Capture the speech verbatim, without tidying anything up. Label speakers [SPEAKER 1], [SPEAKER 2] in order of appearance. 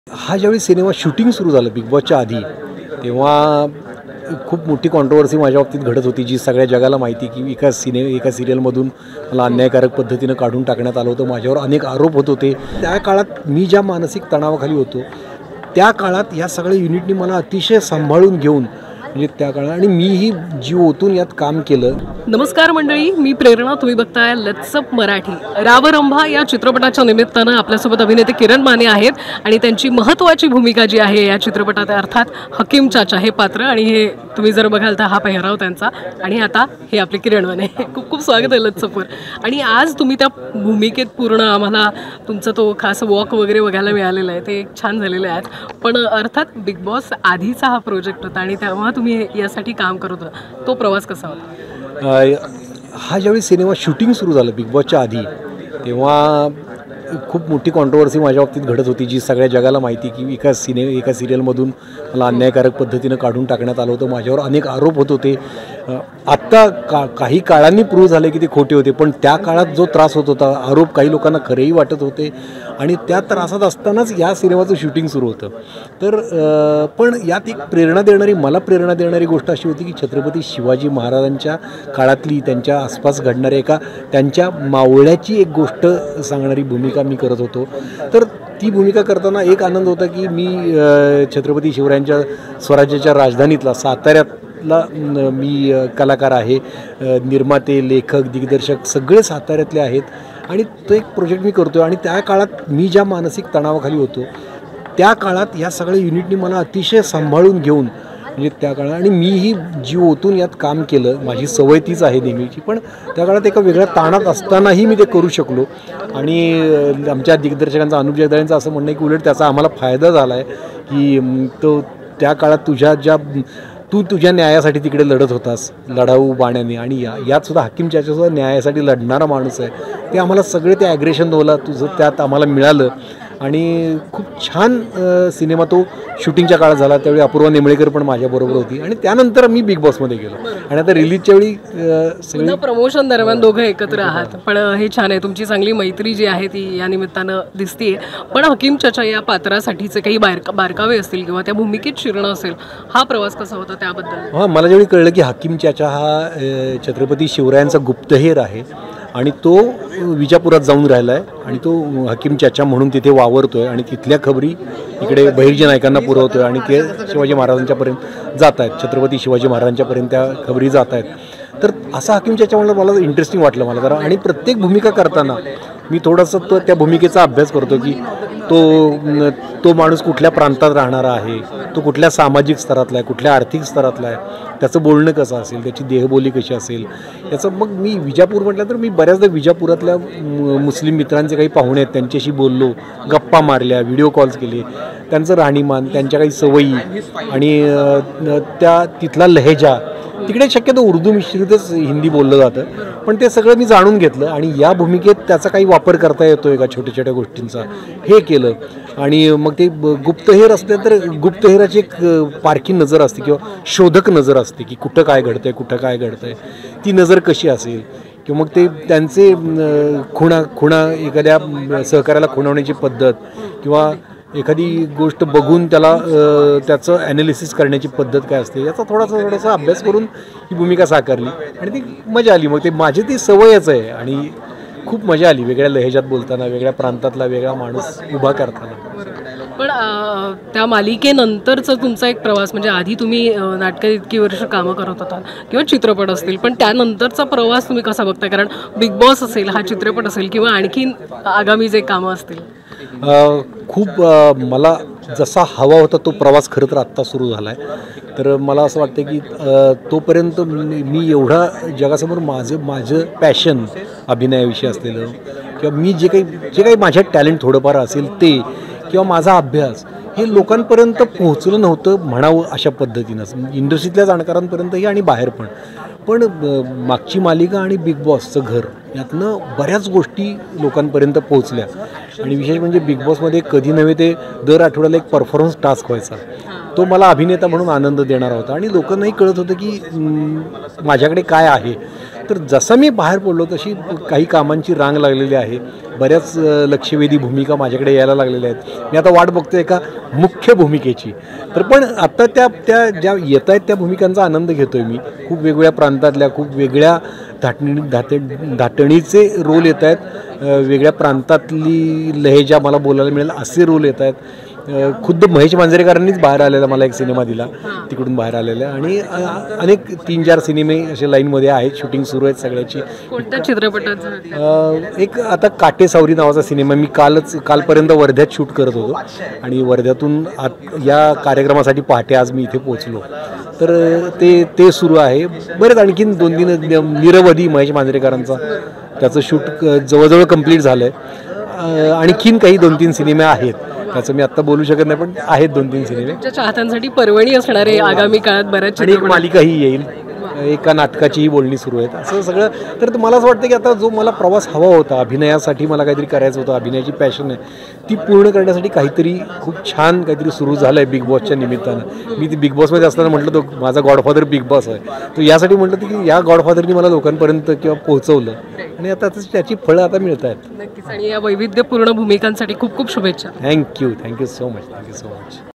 [SPEAKER 1] हा ज्यावेळी cinema shooting सुरू झालं बिग बॉसच्या आधी, तेव्हा खूप मोठी कॉन्ट्रोवर्सी माझ्या बाबतीत घडत होती, जी सगळ्या जगाला माहिती की एका सिने एका सिरियलमधून मला अन्यायकारक पद्धतीनं काढून टाकण्यात आलं होतं. माझ्यावर अनेक आरोप होत होते. त्या काळात मी ज्या मानसिक तणावाखाली होतो, त्या काळात या सगळ्या युनिटनी मला अतिशय सांभाळून घेऊन म्हणजे त्या काळात आणि मीही जीव ओतून यात काम केलं.
[SPEAKER 2] नमस्कार मंडळी, मी प्रेरणा. तुम्ही बघताय लेट्स अप मराठी. रावरंभा या चित्रपटाच्या निमित्तानं आपल्यासोबत अभिनेते किरण माने आहेत आणि त्यांची महत्त्वाची भूमिका जी आहे या चित्रपटात, अर्थात हकीम चाचा हे पात्र. आणि हे तुम्ही जर बघाल तर हा पेहराव त्यांचा. आणि आता हे आपले किरण माने. खूप खूप स्वागत आहे लेट्स अपवर. आणि आज तुम्ही त्या भूमिकेत पूर्ण आम्हाला तुमचा तो खास वॉक वगैरे बघायला मिळालेला आहे, ते छान झालेले आहेत. पण अर्थात बिग बॉस आधीचा हा प्रोजेक्ट होता आणि तेव्हा तुम्ही यासाठी काम करत होता. तो प्रवास कसा होता?
[SPEAKER 1] हा ज्यावेळी सिनेमा शूटिंग सुरू झालं बिग बॉसच्या आधी, तेव्हा खूप मोठी कॉन्ट्रोवर्सी माझ्या बाबतीत घडत होती, जी सगळ्या जगाला माहिती की एका सिने एका सिरियलमधून मला अन्यायकारक पद्धतीनं काढून टाकण्यात आलं होतं. माझ्यावर अनेक आरोप होत होते. आत्ता का काही काळांनी प्रूव्ह झाले की ते खोटे होते, पण त्या काळात जो त्रास होत होता, आरोप काही लोकांना खरेही वाटत होते. आणि त्या त्रासात असतानाच या सिनेमाचं शूटिंग सुरू होतं. तर पण यात एक प्रेरणा देणारी मला प्रेरणा देणारी गोष्ट अशी होती की छत्रपती शिवाजी महाराजांच्या काळातली, त्यांच्या आसपास घडणाऱ्या एका त्यांच्या मावळ्याची एक गोष्ट सांगणारी भूमिका मी करत होतो. तर ती भूमिका करताना एक आनंद होता की मी छत्रपती शिवरायांच्या स्वराज्याच्या राजधानीतला साताऱ्यातला मी कलाकार आहे. निर्माते, लेखक, दिग्दर्शक सगळे साताऱ्यातले आहेत आणि तो एक प्रोजेक्ट मी करतो आहे. आणि त्या काळात मी ज्या मानसिक तणावाखाली होतो, त्या काळात या सगळ्या युनिटनी मला अतिशय सांभाळून घेऊन म्हणजे त्या काळात आणि मीही जीव ओतून यात काम केलं. माझी सवय तीच आहे नेहमीची, पण त्या काळात एका वेगळ्या ताणात असतानाही मी ते करू शकलो. आणि आमच्या दिग्दर्शकांचा, अनुप जगदाळेंचं असं म्हणणं आहे की उलट त्याचा आम्हाला फायदा झाला आहे की तो त्या काळात तुझ्या ज्या तू तुझ्या न्यायासाठी तिकडे लढत होतास लढाऊ बाण्याने, आणि या यात सुद्धा हकीम चाचासुद्धा न्यायासाठी लढणारा माणूस आहे. ते आम्हाला सगळे ते ॲग्रेशन होला तुझं त्यात आम्हाला मिळालं. आणि खूप छान सिनेमा तो शूटिंगच्या काळात झाला. त्यावेळी अपूर्वा नेमळेकर पण माझ्याबरोबर होती. आणि त्यानंतर मी बिग बॉसमध्ये गेलो आणि आता रिलीजच्या वेळी
[SPEAKER 2] सगळं प्रमोशन दरम्यान दोघं एकत्र आहात. पण हे छान आहे, तुमची चांगली मैत्री जी आहे ती या निमित्तानं दिसतीये. पण हकीम चाचा या पात्रासाठीचे काही बारका बारकावे असतील किंवा त्या भूमिकेत शिरणं असेल, हा प्रवास कसा होता त्याबद्दल?
[SPEAKER 1] हां, मला ज्यावेळी कळलं की हकीम चाचा हा छत्रपती शिवरायांचा गुप्तहेर आहे आणि तो विजापुरात जाऊन राहिला आहे आणि तो हकीम चाचा म्हणून तिथे वावरतो आहे आणि तिथल्या खबरी इकडे बहिर्जी नायकांना पुरवतो आहे आणि ते शिवाजी महाराजांच्यापर्यंत जात आहेत, छत्रपती शिवाजी महाराजांच्यापर्यंत त्या खबरी जात आहेत. तर असा हकीम चाचा म्हणलं मला इंटरेस्टिंग वाटलं मला जरा. आणि प्रत्येक भूमिका करताना मी थोडंसं तो त्या भूमिकेचा अभ्यास करतो की तो तो माणूस कुठल्या प्रांतात राहणारा आहे, तो कुठल्या सामाजिक स्तरातला आहे, कुठल्या आर्थिक स्तरातला आहे, त्याचं बोलणं कसं असेल, त्याची देहबोली कशी असेल याचं. मग मी विजापूर म्हटलं तर मी बऱ्याचदा विजापुरातल्या मुस्लिम मित्रांचे काही पाहुणे आहेत त्यांच्याशी बोललो, गप्पा मारल्या, व्हिडिओ कॉल्स केले, त्यांचं राहणीमान, त्यांच्या काही सवयी आणि त्या तिथला लहेजा. तिकडे शक्यतो उर्दू मिश्रितच हिंदी बोललं जातं, पण ते सगळं मी जाणून घेतलं आणि या भूमिकेत त्याचा काही वापर करता येतो आहे का छोट्या छोट्या गोष्टींचा, हे केलं. आणि मग ते गुप्तहेर असले तर गुप्तहेराची एक पारखी नजर असते किंवा शोधक नजर असते की कुठं काय घडतं आहे, कुठं काय घडतं आहे, ती नजर कशी असेल. किंवा मग ते त्यांचे खुणा खुणा एखाद्या सहकार्याला खुणवण्याची पद्धत किंवा एखादी गोष्ट बघून त्याला त्याचं ॲनालिसिस करण्याची पद्धत काय असते याचा थोडासा थोडासा अभ्यास करून ही भूमिका साकारली आणि ती मजा आली. मग ते माझी ती सवयच आहे आणि खूप मजा आली वेगळ्या लहेजात बोलताना, वेगळ्या प्रांतातला वेगळा माणूस उभा करताना.
[SPEAKER 2] पण त्या मालिकेनंतरचा तुमचा एक प्रवास, म्हणजे आधी तुम्ही नाटकात इतकी वर्ष कामं करत होता किंवा चित्रपट असतील, पण त्यानंतरचा प्रवास तुम्ही कसा बघता? कारण बिग बॉस असेल, हा चित्रपट असेल किंवा आणखीन आगामी जे कामं असतील.
[SPEAKER 1] खूप मला जसा हवा होता तो प्रवास खरं तर आत्ता सुरू झाला आहे. तर मला असं वाटतं की तोपर्यंत मी एवढा जगासमोर माझं माझं पॅशन अभिनयाविषयी असलेलं किंवा मी जे काही जे काही माझ्यात टॅलेंट थोडंफार असेल ते किंवा माझा अभ्यास हे लोकांपर्यंत पोहोचलं नव्हतं म्हणावं अशा पद्धतीनं, इंडस्ट्रीतल्या जाणकारांपर्यंतही आणि बाहेर पण. पण मागची मालिका आणि बिग बॉसचं घर यातनं बऱ्याच गोष्टी लोकांपर्यंत पोहोचल्या. आणि विशेष म्हणजे बिग बॉसमध्ये कधी नव्हे ते दर आठवड्याला एक परफॉर्मन्स टास्क व्हायचा, तो मला अभिनेता म्हणून आनंद देणारा होता आणि लोकांनाही कळत होतं की माझ्याकडे काय आहे. तर जसं मी बाहेर पडलो तशी काही कामांची रांग लागलेली आहे. बऱ्याच अ, लक्षवेधी भूमिका माझ्याकडे यायला लागलेल्या आहेत. मी आता वाट बघतो एका मुख्य भूमिकेची. तर पण आत्ता त्या त्या ज्या येत आहेत त्या भूमिकांचा आनंद घेतो आहे मी. खूप वेगवेगळ्या प्रांतातल्या खूप वेगळ्या धाटणी धाटे धाटणीचे रोल येत आहेत. वेगळ्या प्रांतातली लहेजा मला बोलायला मिळेल असे रोल येत आहेत. खुद्द महेश मांजरेकरांनीच बाहेर आलेला मला एक सिनेमा दिला तिकडून बाहेर आलेला. आणि अनेक तीन चार सिनेमे असे लाईनमध्ये आहेत, शूटिंग सुरू आहेत सगळ्याची.
[SPEAKER 2] कोणत्या चित्रपटाचं?
[SPEAKER 1] एक आता काटेसावरी नावाचा सिनेमा मी कालच कालपर्यंत वर्ध्यात शूट करत होतो आणि वर्ध्यातून आत या कार्यक्रमासाठी पहाटे आज मी इथे पोहोचलो. तर ते ते सुरू आहे. बरेच आणखीन दोन तीन निरवधी महेश मांजरेकरांचा त्याचं शूट जवळजवळ कंप्लीट झालं आहे. आणखीन काही दोन तीन सिनेमे आहेत, त्याचं मी आत्ता बोलू शकत नाही, पण आहेत दोन तीन सिनेमे.
[SPEAKER 2] तुमच्या चाहत्यांसाठी पर्वणी असणार आहे आगामी काळात बऱ्याच
[SPEAKER 1] आणि एक मालिकाही येईल, एका नाटकाचीही बोलणी सुरू आहेत असं सगळं. तर मला असं वाटतं की आता जो मला प्रवास हवा होता, अभिनयासाठी मला काहीतरी करायचं होतं, अभिनयाची पॅशन आहे ती पूर्ण करण्यासाठी काहीतरी खूप छान काहीतरी सुरू झालं आहे बिग बॉसच्या निमित्तानं. मी ती बिग बॉसमध्ये असताना म्हटलं तो माझा गॉडफादर बिग बॉस आहे, तो यासाठी म्हटलं की या गॉडफादरनी मला लोकांपर्यंत किंवा पोहोचवलं आणि आता त्याची फळं आता मिळत आहेत.
[SPEAKER 2] नक्कीच. आणि या वैविध्यपूर्ण भूमिकांसाठी खूप खूप शुभेच्छा.
[SPEAKER 1] Thank you thank you so much thank you so much.